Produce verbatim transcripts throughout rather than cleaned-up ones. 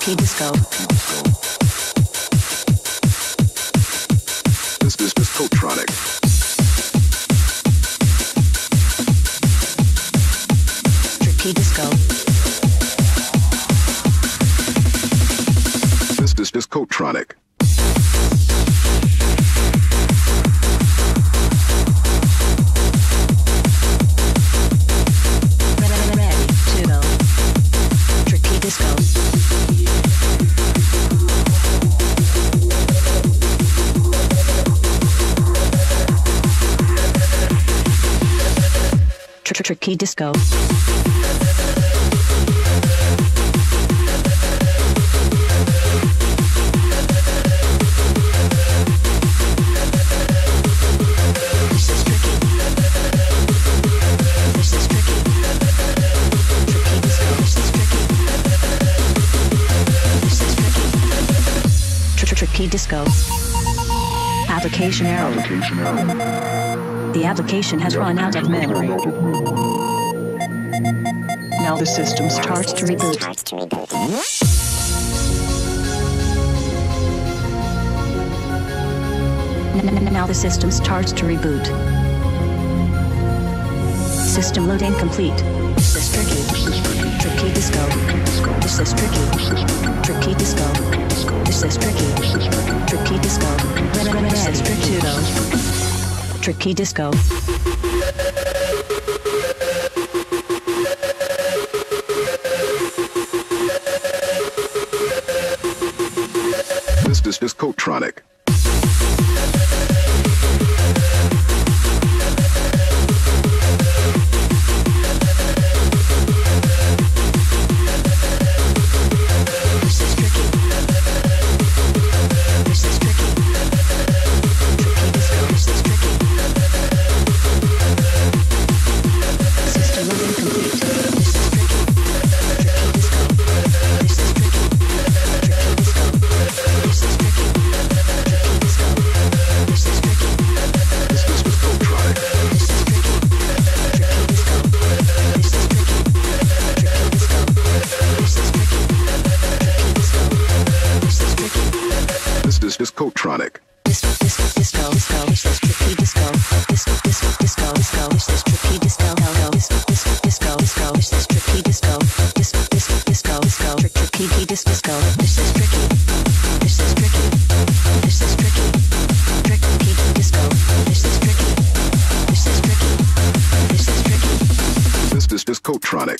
Tricky disco. This is Discotronic. Tricky disco. This is Discotronic. Tricky disco. This is tricky. This is tricky. Tricky disco. This is tricky. This is tricky. Tricky disco. Application error. Application error. The application has run out of memory. Now the system starts to reboot. Now the system starts to reboot. System loading complete. This is tricky. Tricky disco. This is tricky. Tricky disco. This is tricky. Tricky disco. This is tricky. Tricky disco. This is Discotronic. Discotronic. Disco, disco, disco, disco, this is tricky disco. Disco, disco, disco, disco, this is tricky disco. Disco, disco, disco, disco, this is tricky disco. Disco, disco, disco, disco, tricky disco, disco. This is tricky. This is tricky. This is tricky. Tricky disco. This is tricky. This is tricky. This is tricky. This is Discotronic.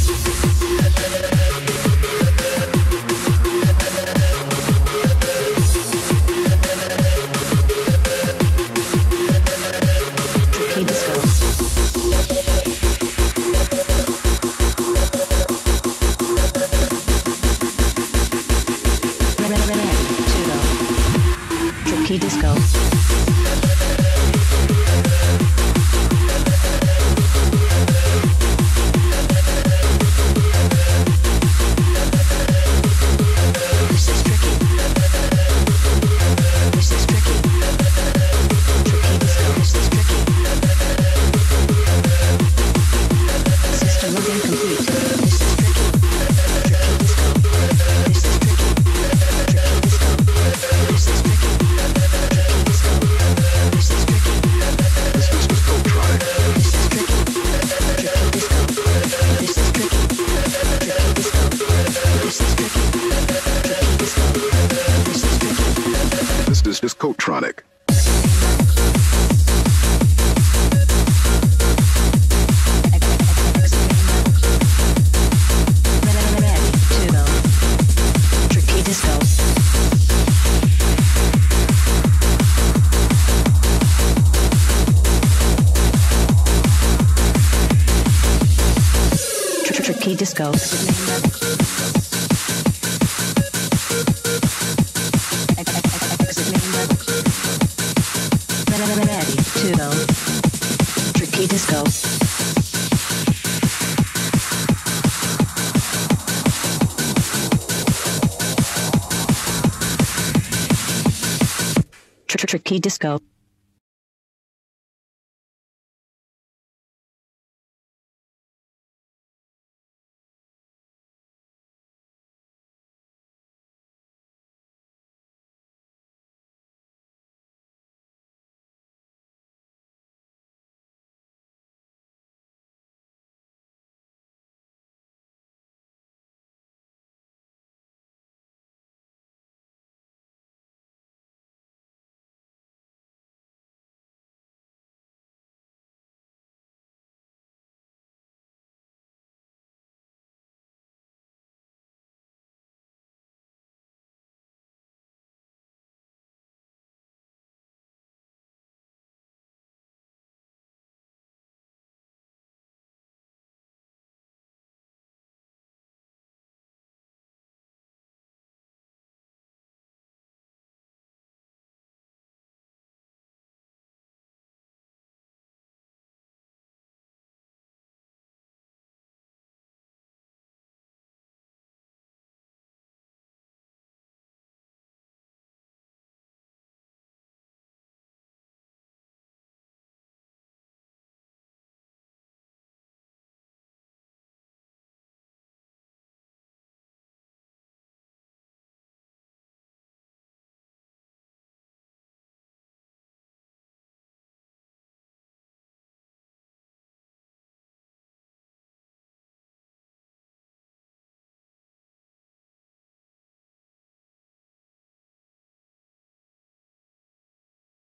Tricky disco. This is tricky. This is tricky. Tricky disco. This is tricky. System loading complete. This is tricky. Tricky disco. This is tricky. Tricky disco. This is tricky. This is Discotronic. Tricky disco. Tricky disco. Ready to go. Tricky disco. Tricky disco.